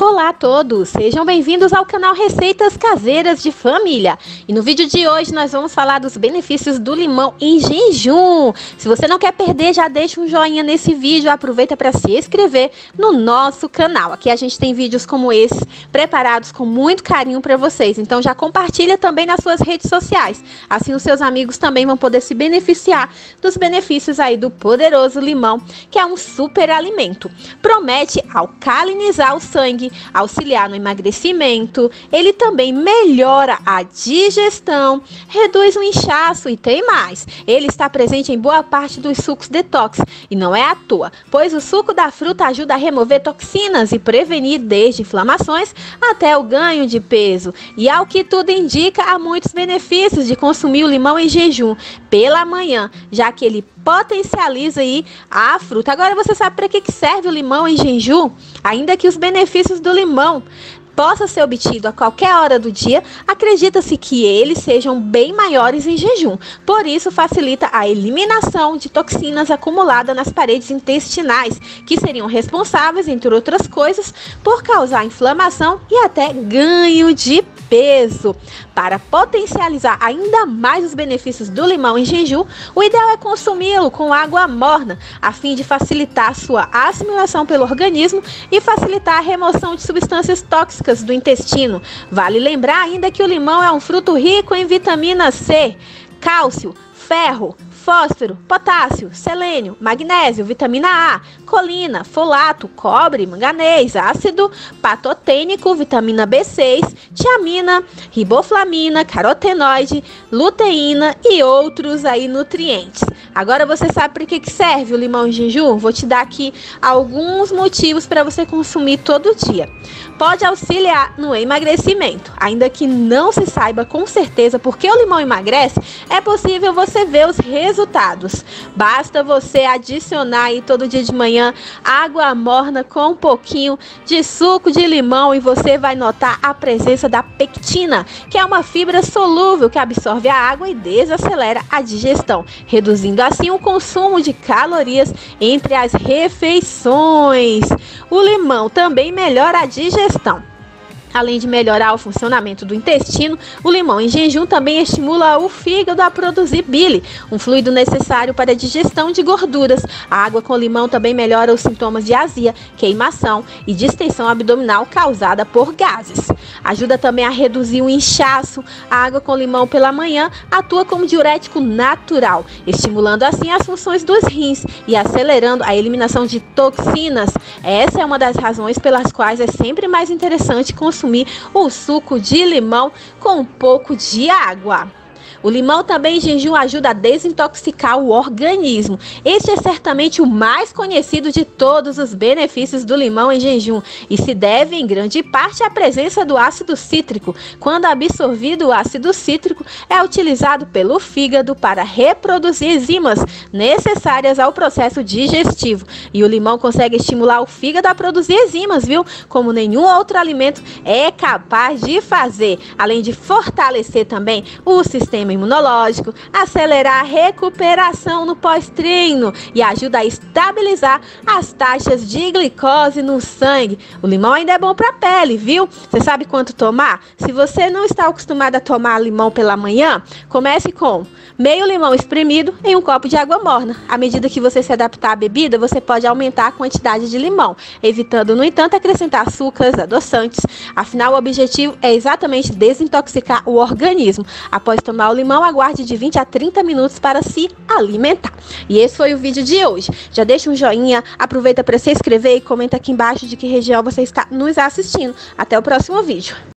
Olá a todos, sejam bem-vindos ao canal Receitas Caseiras de Família. E no vídeo de hoje nós vamos falar dos benefícios do limão em jejum. Se você não quer perder, já deixa um joinha nesse vídeo, aproveita para se inscrever no nosso canal. Aqui a gente tem vídeos como esse, preparados com muito carinho para vocês. Então já compartilha também nas suas redes sociais. Assim os seus amigos também vão poder se beneficiar dos benefícios aí do poderoso limão, que é um super alimento. Promete alcalinizar o sangue, auxiliar no emagrecimento, ele também melhora a digestão, reduz o inchaço e tem mais. Ele está presente em boa parte dos sucos detox e não é à toa, pois o suco da fruta ajuda a remover toxinas e prevenir desde inflamações até o ganho de peso. E ao que tudo indica, há muitos benefícios de consumir o limão em jejum pela manhã, já que ele potencializa aí a fruta. Agora você sabe para que serve o limão em jejum? Ainda que os benefícios do limão possa ser obtido a qualquer hora do dia, acredita-se que eles sejam bem maiores em jejum. Por isso, facilita a eliminação de toxinas acumuladas nas paredes intestinais, que seriam responsáveis, entre outras coisas, por causar inflamação e até ganho de peso. Para potencializar ainda mais os benefícios do limão em jejum, o ideal é consumi-lo com água morna, a fim de facilitar sua assimilação pelo organismo e facilitar a remoção de substâncias tóxicas do intestino. Vale lembrar ainda que o limão é um fruto rico em vitamina C, cálcio, ferro, fósforo, potássio, selênio, magnésio, vitamina A, colina, folato, cobre, manganês, ácido patotênico, vitamina B6, tiamina, riboflavina, carotenoide, luteína e outros aí nutrientes. Agora você sabe para que serve o limão em jejum? Vou te dar aqui alguns motivos para você consumir todo dia. Pode auxiliar no emagrecimento. Ainda que não se saiba com certeza porque o limão emagrece, é possível você ver os resultados. Basta você adicionar aí todo dia de manhã água morna com um pouquinho de suco de limão e você vai notar a presença da pectina, que é uma fibra solúvel que absorve a água e desacelera a digestão, reduzindo assim o consumo de calorias entre as refeições. O limão também melhora a digestão. Além de melhorar o funcionamento do intestino, o limão em jejum também estimula o fígado a produzir bile, um fluido necessário para a digestão de gorduras. A água com limão também melhora os sintomas de azia, queimação e distensão abdominal causada por gases. Ajuda também a reduzir o inchaço. A água com limão pela manhã atua como diurético natural, estimulando assim as funções dos rins e acelerando a eliminação de toxinas. Essa é uma das razões pelas quais é sempre mais interessante consumir o suco de limão com um pouco de água. O limão também em jejum ajuda a desintoxicar o organismo. Este é certamente o mais conhecido de todos os benefícios do limão em jejum e se deve em grande parte à presença do ácido cítrico. Quando absorvido, o ácido cítrico é utilizado pelo fígado para reproduzir enzimas necessárias ao processo digestivo. E o limão consegue estimular o fígado a produzir enzimas, viu? Como nenhum outro alimento é capaz de fazer. Além de fortalecer também o sistema imunológico, acelerar a recuperação no pós-treino e ajuda a estabilizar as taxas de glicose no sangue. O limão ainda é bom para a pele, viu? Você sabe quanto tomar? Se você não está acostumado a tomar limão pela manhã, comece com meio limão espremido em um copo de água morna. À medida que você se adaptar à bebida, você pode aumentar a quantidade de limão, evitando, no entanto, acrescentar açúcares, adoçantes. Afinal, o objetivo é exatamente desintoxicar o organismo. Após tomar o limão, aguarde de 20 a 30 minutos para se alimentar. E esse foi o vídeo de hoje. Já deixa um joinha, aproveita para se inscrever e comenta aqui embaixo de que região você está nos assistindo. Até o próximo vídeo.